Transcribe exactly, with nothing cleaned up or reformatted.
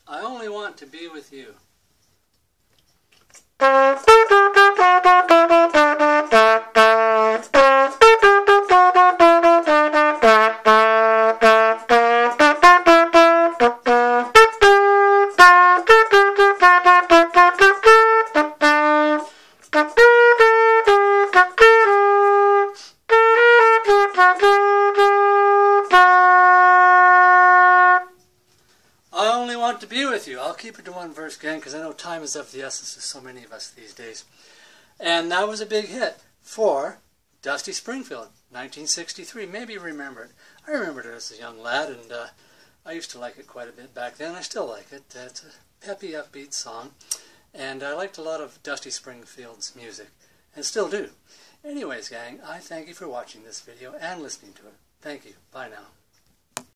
I only want to be with you. I only want to be with you. I'll keep it to one verse again because I know time is of the essence to so many of us these days. And that was a big hit for Dusty Springfield, nineteen sixty-three. Maybe you remember it. I remembered it as a young lad, and uh, I used to like it quite a bit back then. I still like it. Uh, it's a peppy, upbeat song, and I liked a lot of Dusty Springfield's music, and still do. Anyways, gang, I thank you for watching this video and listening to it. Thank you. Bye now.